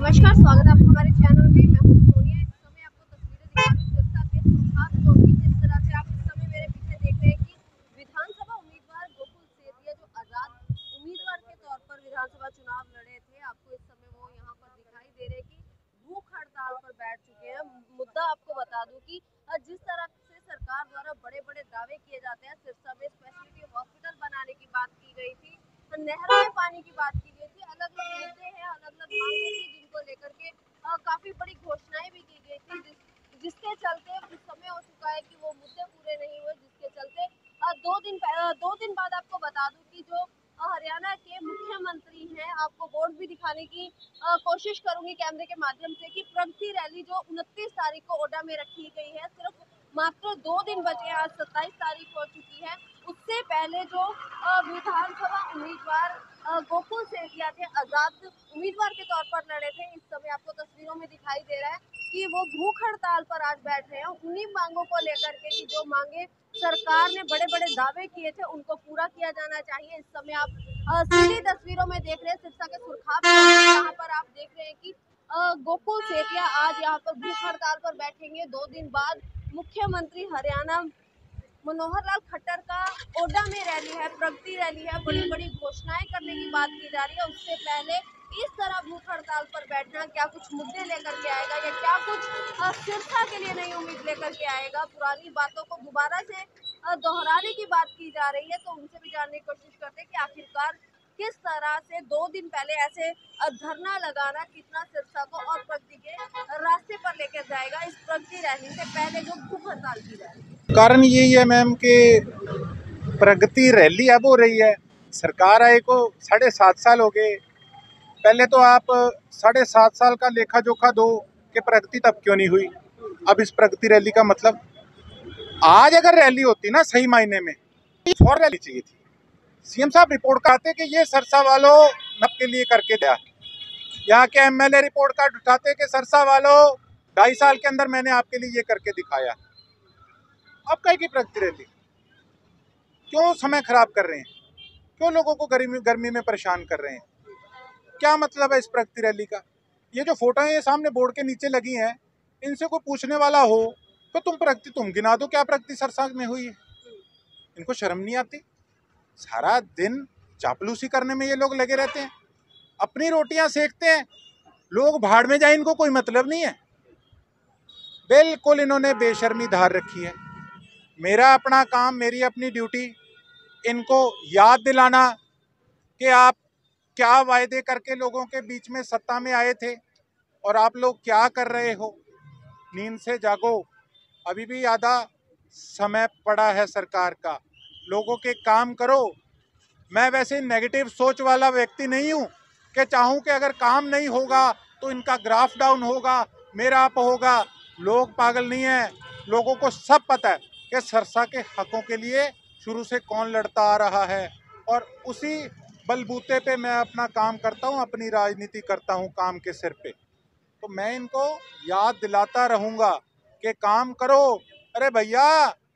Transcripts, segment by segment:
नमस्कार, स्वागत है आपका हमारे चैनल में। मैं हूं सोनिया। इस समय आपको तस्वीरें दिखा रही हूं सिरसा के सुरखात चौक की। जिस तरह से आप इस समय मेरे पीछे देख रहे हैं कि विधानसभा उम्मीदवार गोकुल सेतिया जो आजाद उम्मीदवार के तौर पर विधानसभा चुनाव लड़े थे, आपको इस समय वो यहाँ पर दिखाई दे रहे कि भूख हड़ताल पर बैठ चुके हैं। मुद्दा आपको बता दूं कि जिस तरह से सरकार द्वारा बड़े बड़े दावे किए जाते हैं, सिरसा में स्पेशलिटी हॉस्पिटल बनाने की बात की गई थी, नहरों में पानी की बात की गई थी, अलग अलग मुद्दे हैं, अलग अलग मांगे थी जिनको लेकर के काफी बड़ी घोषणाएं भी की गई थी, जिसके चलते कुछ समय हो चुका है कि वो मुद्दे पूरे नहीं हुए, जिसके चलते दो दिन बाद आपको बता दूं कि जो हरियाणा के मुख्यमंत्री हैं, आपको बोर्ड भी दिखाने की कोशिश करूंगी कैमरे के माध्यम से कि प्रगति रैली जो 29 तारीख को ओडा में रखी गई है, सिर्फ मात्र 2 दिन बचे हैं, आज 27 तारीख हो चुकी है। उससे पहले जो विधानसभा उम्मीदवार गोकुल सेतिया थे, आजाद उम्मीदवार के तौर पर लड़े थे, इस समय आपको तस्वीरों में दिखाई दे रहा है कि वो भूख हड़ताल पर आज बैठ रहे हैं। उन्हीं मांगों को लेकर के कि जो मांगे सरकार ने बड़े बड़े दावे किए थे उनको पूरा किया जाना चाहिए। इस समय आप सीधी तस्वीरों में देख रहे हैं सिरसा के सुरखात, जहाँ पर आप देख रहे हैं कि गोकुल सेतिया आज यहाँ पर भूख हड़ताल पर बैठेंगे। 2 दिन बाद मुख्यमंत्री हरियाणा मनोहर लाल खट्टर का ओडा में रैली है, प्रगति रैली है, बड़ी बड़ी घोषणाएं करने की बात की जा रही है। उससे पहले इस तरह भूख हड़ताल पर बैठना, क्या कुछ मुद्दे लेकर के आएगा या क्या कुछ सिरसा के लिए नई उम्मीद लेकर के आएगा, पुरानी बातों को दोबारा से दोहराने की बात की जा रही है। तो उनसे भी जानने की कोशिश करते हैं कि आखिरकार किस तरह से 2 दिन पहले ऐसे धरना लगाना कितना सिरसा को और प्रगति के रास्ते पर लेकर जाएगा। इस प्रगति रैली से पहले जो भूख हड़ताल की जा रही है, कारण यही है मैम कि प्रगति रैली अब हो रही है। सरकार आए को 7.5 साल हो गए। पहले तो आप 7.5 साल का लेखा जोखा दो कि प्रगति तब क्यों नहीं हुई। अब इस प्रगति रैली का मतलब, आज अगर रैली होती ना सही मायने में, और रैली चाहिए थी। सीएम साहब रिपोर्ट कार्ड कि ये सरसा वालों नब के लिए करके दिया। यहाँ के एमएलए रिपोर्ट कार्ड उठाते कि सरसा वालों 2.5 साल के अंदर मैंने आपके लिए ये करके दिखाया। अब कहीं की प्रगति रैली, क्यों समय खराब कर रहे हैं, क्यों लोगों को गर्मी में परेशान कर रहे हैं, क्या मतलब है इस प्रगति रैली का। ये जो फोटो है ये सामने बोर्ड के नीचे लगी हैं, इनसे कोई पूछने वाला हो तो तुम गिना दो क्या प्रगति सरसा में हुई है। इनको शर्म नहीं आती? सारा दिन चापलूसी करने में ये लोग लगे रहते हैं, अपनी रोटियां सेकते हैं, लोग भाड़ में जाए इनको कोई मतलब नहीं है। बिल्कुल इन्होंने बेशर्मी धार रखी है। मेरा अपना काम, मेरी अपनी ड्यूटी इनको याद दिलाना कि आप क्या वायदे करके लोगों के बीच में सत्ता में आए थे और आप लोग क्या कर रहे हो। नींद से जागो, अभी भी आधा समय पड़ा है सरकार का, लोगों के काम करो। मैं वैसे नेगेटिव सोच वाला व्यक्ति नहीं हूँ कि चाहूँ कि अगर काम नहीं होगा तो इनका ग्राफ डाउन होगा, मेरा अप होगा। लोग पागल नहीं है, लोगों को सब पता है कि सरसा के हकों के लिए शुरू से कौन लड़ता आ रहा है, और उसी बलबूते पे मैं अपना काम करता हूँ, अपनी राजनीति करता हूँ काम के सिर पे। तो मैं इनको याद दिलाता रहूँगा कि काम करो। अरे भैया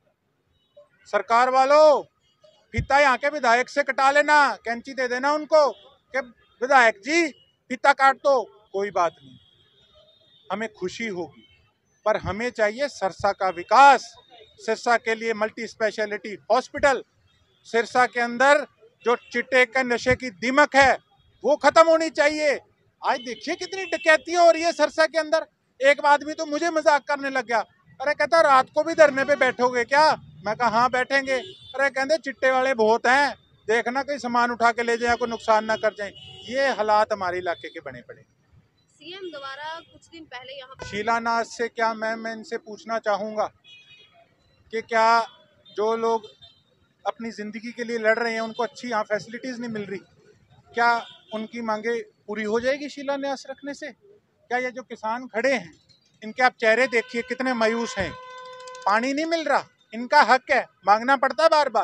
सरकार वालों, फीता यहाँ के विधायक से कटा लेना, कैंची दे देना उनको कि विधायक जी फीता काट दो, कोई बात नहीं, हमें खुशी होगी। पर हमें चाहिए सरसा का विकास, सिरसा के लिए मल्टी स्पेशलिटी हॉस्पिटल, सिरसा के अंदर जो चिट्टे का नशे की दीमक है वो खत्म होनी चाहिए। आज देखिए कितनी डकैती हो रही है सिरसा के अंदर। एक आदमी तो मुझे मजाक करने लग गया, अरे कहता रात को भी धरने पे बैठोगे क्या। मैं कहा हाँ बैठेंगे। अरे कहते चिट्टे वाले बहुत हैं, देखना कहीं सामान उठा के ले जाए, कोई नुकसान ना कर जाए। ये हालात हमारे इलाके के बने पड़े। सीएम द्वारा कुछ दिन पहले यहाँ शिलान्यास से क्या मैं इनसे पूछना चाहूँगा कि क्या जो लोग अपनी ज़िंदगी के लिए लड़ रहे हैं उनको अच्छी यहाँ फैसिलिटीज़ नहीं मिल रही, क्या उनकी मांगे पूरी हो जाएगी शिलान्यास रखने से? क्या ये जो किसान खड़े हैं इनके आप चेहरे देखिए कितने मायूस हैं, पानी नहीं मिल रहा, इनका हक है, मांगना पड़ता है बार बार,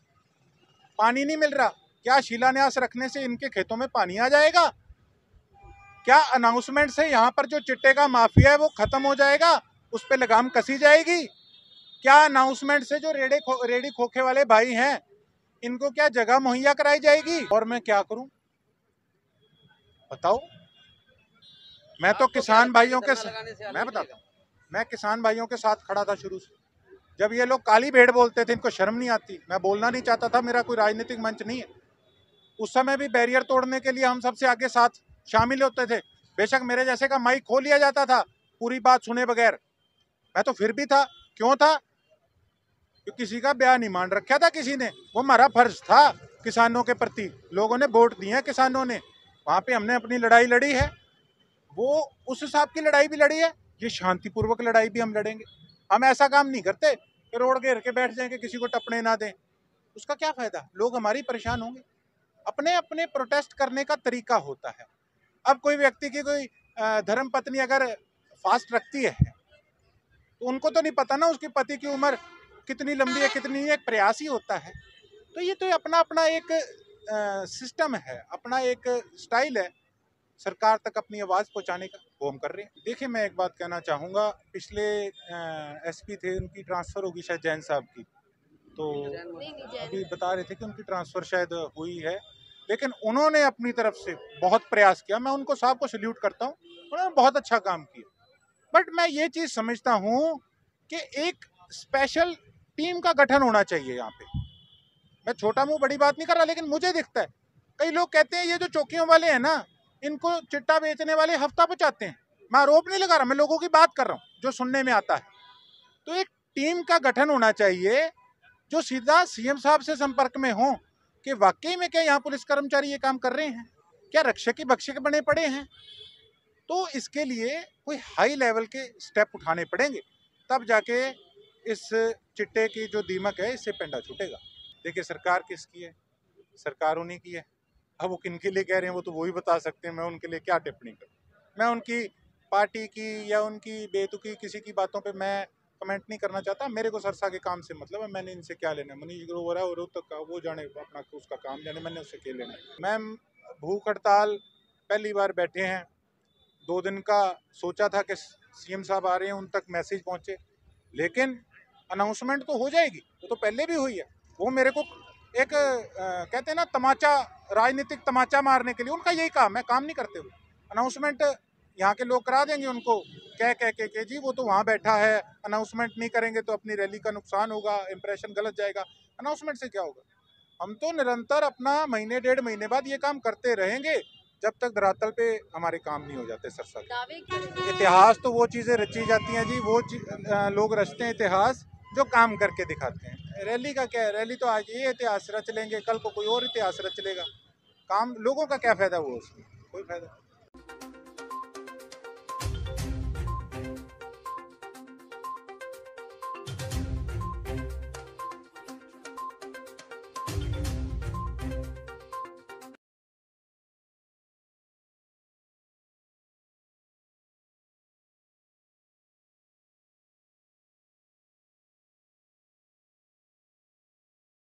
पानी नहीं मिल रहा। क्या शिलान्यास रखने से इनके खेतों में पानी आ जाएगा? क्या अनाउंसमेंट से यहाँ पर जो चिट्टे का माफिया है वो खत्म हो जाएगा, उस पर लगाम कसी जाएगी? क्या अनाउंसमेंट से जो रेडी खोखे वाले भाई हैं इनको क्या जगह मुहैया कराई जाएगी? और मैं क्या करूं बताओ? मैं तो आपको क्या किसान लगता है कि भाइयों के धरना लगाने से हल मैं हो बताता जाएगा? हूँ, मैं किसान भाइयों के साथ खड़ा था शुरू से। जब ये लोग काली भेड़ बोलते थे, इनको शर्म नहीं आती, मैं बोलना नहीं चाहता था, मेरा कोई राजनीतिक मंच नहीं है। उस समय भी बैरियर तोड़ने के लिए हम सबसे आगे साथ शामिल होते थे। बेशक मेरे जैसे का माइक खो लिया जाता था पूरी बात सुने बगैर, मैं तो फिर भी था। क्यों था? क्योंकि किसी का ब्याह नहीं मान रखा था किसी ने, वो हमारा फर्ज था किसानों के प्रति। लोगों ने वोट दिए हैं किसानों ने, वहां पे हमने अपनी लड़ाई लड़ी है, वो उस हिसाब की लड़ाई भी लड़ी है। ये शांतिपूर्वक लड़ाई भी हम लड़ेंगे। हम ऐसा काम नहीं करते कि रोड घेर के बैठ जाएंगे, किसी को टपने ना दें। उसका क्या फायदा? लोग हमारी परेशान होंगे। अपने अपने प्रोटेस्ट करने का तरीका होता है। अब कोई व्यक्ति की कोई धर्म पत्नी अगर फास्ट रखती है तो उनको तो नहीं पता ना उसके पति की उम्र कितनी लंबी है कितनी नहीं है, एक प्रयास ही होता है। तो ये तो अपना अपना एक सिस्टम है, अपना एक स्टाइल है सरकार तक अपनी आवाज़ पहुंचाने का, वो हम कर रहे हैं। देखिए, मैं एक बात कहना चाहूँगा, पिछले एसपी थे, उनकी ट्रांसफ़र होगी शायद जैन साहब की, तो नहीं जैन अभी बता रहे थे कि उनकी ट्रांसफ़र शायद हुई है। लेकिन उन्होंने अपनी तरफ से बहुत प्रयास किया, मैं उनको साहब को सल्यूट करता हूँ, उन्होंने बहुत अच्छा काम किया। बट मैं ये चीज़ समझता हूँ कि एक स्पेशल टीम का गठन होना चाहिए यहाँ पे। मैं छोटा मुंह बड़ी बात नहीं कर रहा, लेकिन मुझे दिखता है कई लोग कहते हैं ये जो चौकियों वाले हैं ना, इनको चिट्टा बेचने वाले हफ्ता बचाते हैं। मैं आरोप नहीं लगा रहा, मैं लोगों की बात कर रहा हूँ जो सुनने में आता है। तो एक टीम का गठन होना चाहिए जो सीधा सीएम साहब से संपर्क में हो कि वाकई में क्या यहाँ पुलिस कर्मचारी ये काम कर रहे हैं, क्या रक्षक भक्षक बने पड़े हैं। तो इसके लिए कोई हाई लेवल के स्टेप उठाने पड़ेंगे, तब जाके इस चिट्टे की जो दीमक है इससे पेंडा छूटेगा। देखिए, सरकार किसकी है? सरकार उन्हीं की है। अब वो किन के लिए कह रहे हैं वो तो वही बता सकते हैं, मैं उनके लिए क्या टिप्पणी करूं। मैं उनकी पार्टी की या उनकी बेतुकी किसी की बातों पे मैं कमेंट नहीं करना चाहता। मेरे को सरसा के काम से मतलब है, मैंने इनसे क्या लेना है। मनीष ग्रोवर है और तक का वो जाने, अपना उसका काम जाने, मैंने उससे क्या लेना है। मैम, भूख हड़ताल पहली बार बैठे हैं, 2 दिन का सोचा था कि सीएम साहब आ रहे हैं, उन तक मैसेज पहुंचे, लेकिन अनाउंसमेंट तो हो जाएगी, वो तो पहले भी हुई है। वो मेरे को एक कहते हैं ना तमाचा, राजनीतिक तमाचा मारने के लिए उनका यही काम है, काम नहीं करते वो। अनाउंसमेंट यहाँ के लोग करा देंगे उनको कह के जी वो तो वहाँ बैठा है, अनाउंसमेंट नहीं करेंगे तो अपनी रैली का नुकसान होगा, इंप्रेशन गलत जाएगा। अनाउंसमेंट से क्या होगा? हम तो निरंतर अपना महीने 1.5 महीने बाद ये काम करते रहेंगे जब तक धरातल पे हमारे काम नहीं हो जाते सरसा। दावे क्या इतिहास तो वो चीज़ें रची जाती हैं जी, वो लोग रचते हैं इतिहास जो काम करके दिखाते हैं। रैली का क्या है? रैली तो आज ये इतिहास रच लेंगे, कल को कोई और इतिहास रच लेगा। काम लोगों का क्या फ़ायदा हुआ उसमें? कोई फ़ायदा नहीं।